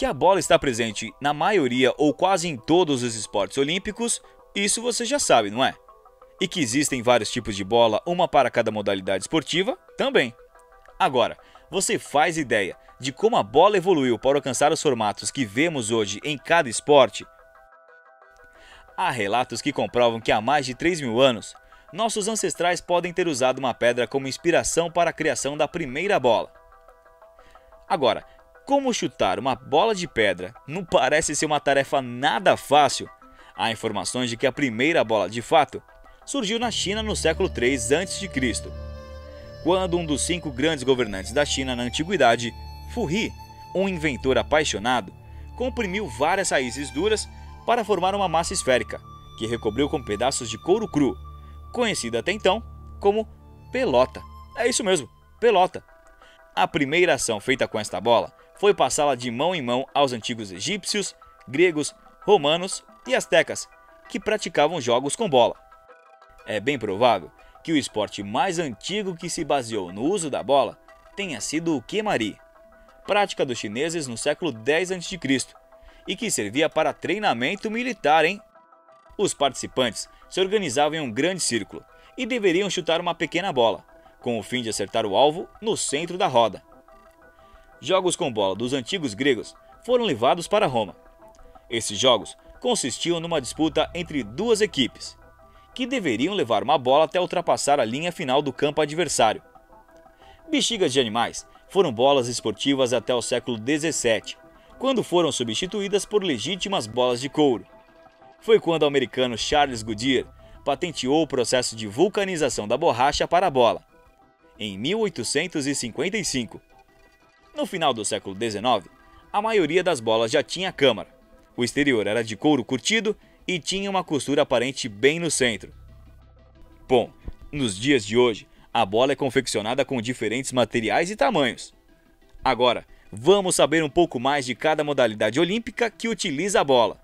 Que a bola está presente na maioria ou quase em todos os esportes olímpicos, isso você já sabe, não é? E que existem vários tipos de bola, uma para cada modalidade esportiva, também. Agora, você faz ideia de como a bola evoluiu para alcançar os formatos que vemos hoje em cada esporte? Há relatos que comprovam que há mais de 3.000 anos, nossos ancestrais podem ter usado uma pedra como inspiração para a criação da primeira bola. Agora, como chutar uma bola de pedra não parece ser uma tarefa nada fácil, há informações de que a primeira bola, de fato, surgiu na China no século III a.C., quando um dos 5 grandes governantes da China na antiguidade, Fu Hi, um inventor apaixonado, comprimiu várias raízes duras para formar uma massa esférica, que recobriu com pedaços de couro cru, conhecida até então como pelota. É isso mesmo, pelota. A primeira ação feita com esta bola foi passá-la de mão em mão aos antigos egípcios, gregos, romanos e astecas, que praticavam jogos com bola. É bem provável que o esporte mais antigo que se baseou no uso da bola tenha sido o queimari, prática dos chineses no século X a.C., e que servia para treinamento militar, hein? Os participantes se organizavam em um grande círculo e deveriam chutar uma pequena bola, com o fim de acertar o alvo no centro da roda. Jogos com bola dos antigos gregos foram levados para Roma. Esses jogos consistiam numa disputa entre 2 equipes, que deveriam levar uma bola até ultrapassar a linha final do campo adversário. Bexigas de animais foram bolas esportivas até o século XVII, quando foram substituídas por legítimas bolas de couro. Foi quando o americano Charles Goodyear patenteou o processo de vulcanização da borracha para a bola, em 1855. No final do século XIX, a maioria das bolas já tinha câmara. O exterior era de couro curtido e tinha uma costura aparente bem no centro. Bom, nos dias de hoje, a bola é confeccionada com diferentes materiais e tamanhos. Agora, vamos saber um pouco mais de cada modalidade olímpica que utiliza a bola.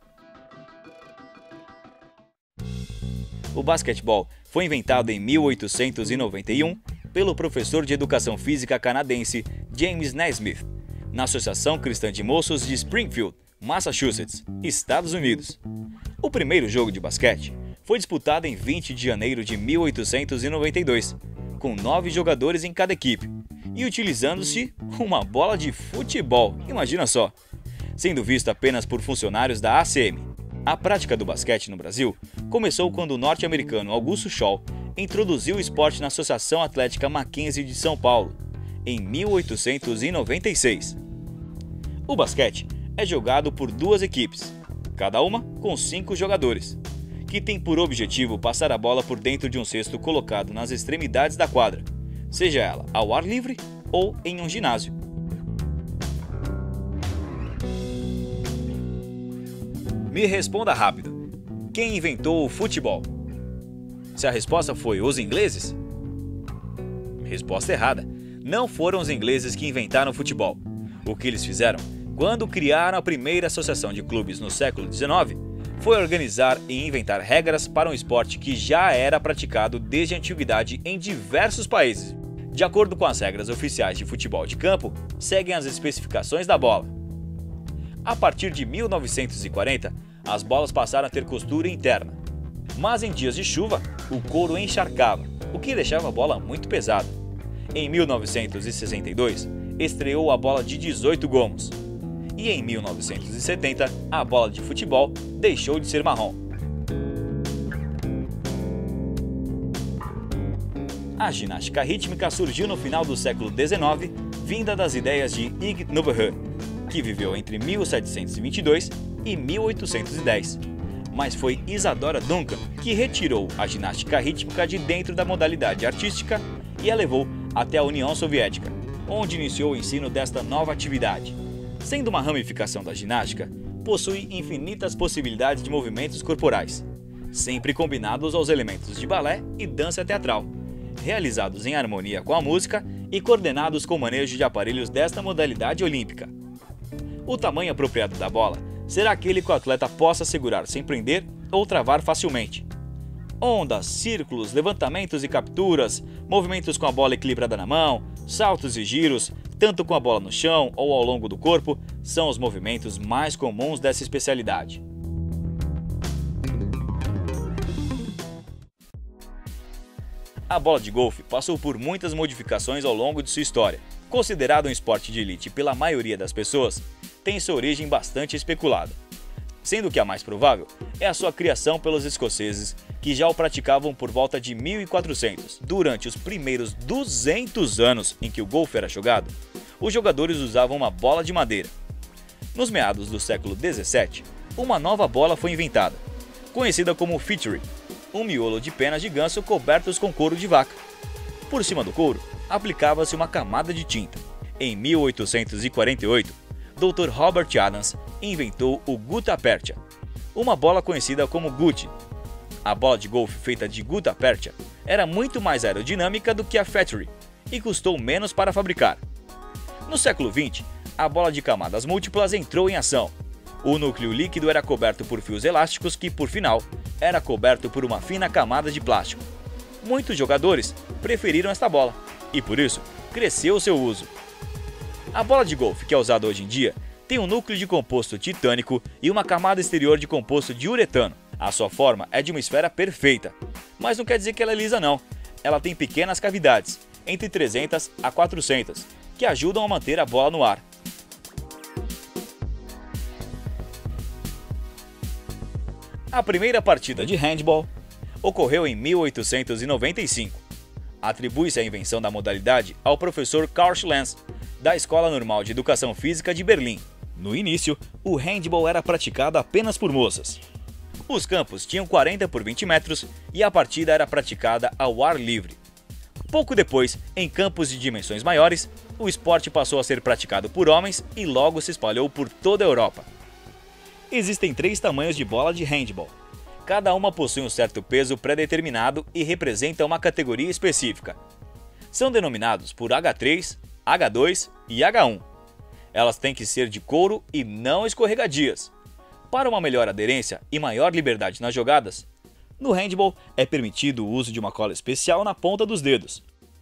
O basquetebol foi inventado em 1891 pelo professor de educação física canadense James Naismith, na Associação Cristã de Moços de Springfield, Massachusetts, Estados Unidos. O primeiro jogo de basquete foi disputado em 20 de janeiro de 1892, com 9 jogadores em cada equipe, e utilizando-se uma bola de futebol, imagina só, sendo visto apenas por funcionários da ACM. A prática do basquete no Brasil começou quando o norte-americano Augusto Scholl introduziu o esporte na Associação Atlética Mackenzie de São Paulo, em 1896. O basquete é jogado por 2 equipes, cada uma com 5 jogadores, que tem por objetivo passar a bola por dentro de um cesto colocado nas extremidades da quadra, seja ela ao ar livre ou em um ginásio. Me responda rápido, quem inventou o futebol? Se a resposta foi os ingleses? Resposta errada, não foram os ingleses que inventaram o futebol. O que eles fizeram, quando criaram a primeira associação de clubes no século XIX, foi organizar e inventar regras para um esporte que já era praticado desde a antiguidade em diversos países. De acordo com as regras oficiais de futebol de campo, seguem as especificações da bola. A partir de 1940, as bolas passaram a ter costura interna. Mas em dias de chuva, o couro encharcava, o que deixava a bola muito pesada. Em 1962, estreou a bola de 18 gomos. E em 1970, a bola de futebol deixou de ser marrom. A ginástica rítmica surgiu no final do século XIX, vinda das ideias de Ig Nobel, que viveu entre 1722 e 1810. Mas foi Isadora Duncan que retirou a ginástica rítmica de dentro da modalidade artística e a levou até a União Soviética, onde iniciou o ensino desta nova atividade. Sendo uma ramificação da ginástica, possui infinitas possibilidades de movimentos corporais, sempre combinados aos elementos de balé e dança teatral, realizados em harmonia com a música e coordenados com o manejo de aparelhos desta modalidade olímpica. O tamanho apropriado da bola será aquele que o atleta possa segurar sem prender ou travar facilmente. Ondas, círculos, levantamentos e capturas, movimentos com a bola equilibrada na mão, Saltos e giros, tanto com a bola no chão ou ao longo do corpo, são os movimentos mais comuns dessa especialidade. A bola de golfe passou por muitas modificações ao longo de sua história. Considerado um esporte de elite pela maioria das pessoas, tem sua origem bastante especulada, sendo que a mais provável é a sua criação pelos escoceses, que já o praticavam por volta de 1400. Durante os primeiros 200 anos em que o golfe era jogado, os jogadores usavam uma bola de madeira. Nos meados do século 17, uma nova bola foi inventada, conhecida como Fitchery, um miolo de penas de ganso cobertos com couro de vaca. Por cima do couro, aplicava-se uma camada de tinta. Em 1848, Dr. Robert Adams inventou o Gutta-percha, uma bola conhecida como Gutti. A bola de golfe feita de Gutta-percha era muito mais aerodinâmica do que a Fitchery e custou menos para fabricar. No século XX, a bola de camadas múltiplas entrou em ação. O núcleo líquido era coberto por fios elásticos que, por final, era coberto por uma fina camada de plástico. Muitos jogadores preferiram esta bola e, por isso, cresceu seu uso. A bola de golfe que é usada hoje em dia tem um núcleo de composto titânico e uma camada exterior de composto de uretano. A sua forma é de uma esfera perfeita, mas não quer dizer que ela é lisa não. Ela tem pequenas cavidades, entre 300 a 400, que ajudam a manter a bola no ar. A primeira partida de handball ocorreu em 1895. Atribui-se a invenção da modalidade ao professor Karl Schlenz, da Escola Normal de Educação Física de Berlim. No início, o handball era praticado apenas por moças. Os campos tinham 40 por 20 metros e a partida era praticada ao ar livre. Pouco depois, em campos de dimensões maiores, o esporte passou a ser praticado por homens e logo se espalhou por toda a Europa. Existem 3 tamanhos de bola de handball. Cada uma possui um certo peso pré-determinado e representa uma categoria específica. São denominados por H3, H2 e H1. Elas têm que ser de couro e não escorregadias. Para uma melhor aderência e maior liberdade nas jogadas, no handball é permitido o uso de uma cola especial na ponta dos dedos.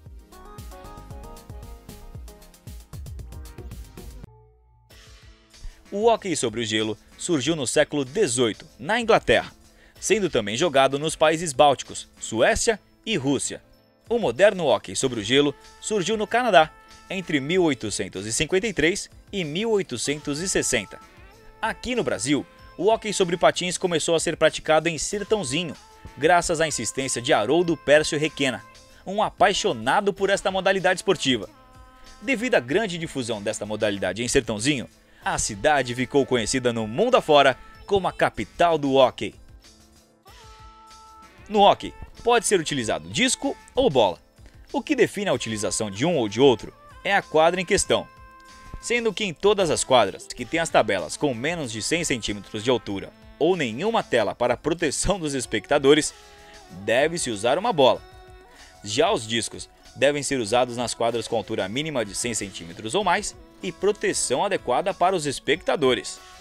O hóquei sobre o gelo surgiu no século XVIII, na Inglaterra, sendo também jogado nos países bálticos, Suécia e Rússia. O moderno hóquei sobre o gelo surgiu no Canadá, entre 1853 e 1860. Aqui no Brasil, o hóquei sobre patins começou a ser praticado em Sertãozinho, graças à insistência de Haroldo Pércio Requena, um apaixonado por esta modalidade esportiva. Devido à grande difusão desta modalidade em Sertãozinho, a cidade ficou conhecida no mundo afora como a capital do hóquei. No hóquei, pode ser utilizado disco ou bola. O que define a utilização de um ou de outro é a quadra em questão, sendo que em todas as quadras que têm as tabelas com menos de 100 cm de altura ou nenhuma tela para proteção dos espectadores, deve-se usar uma bola. Já os discos devem ser usados nas quadras com altura mínima de 100 cm ou mais e proteção adequada para os espectadores.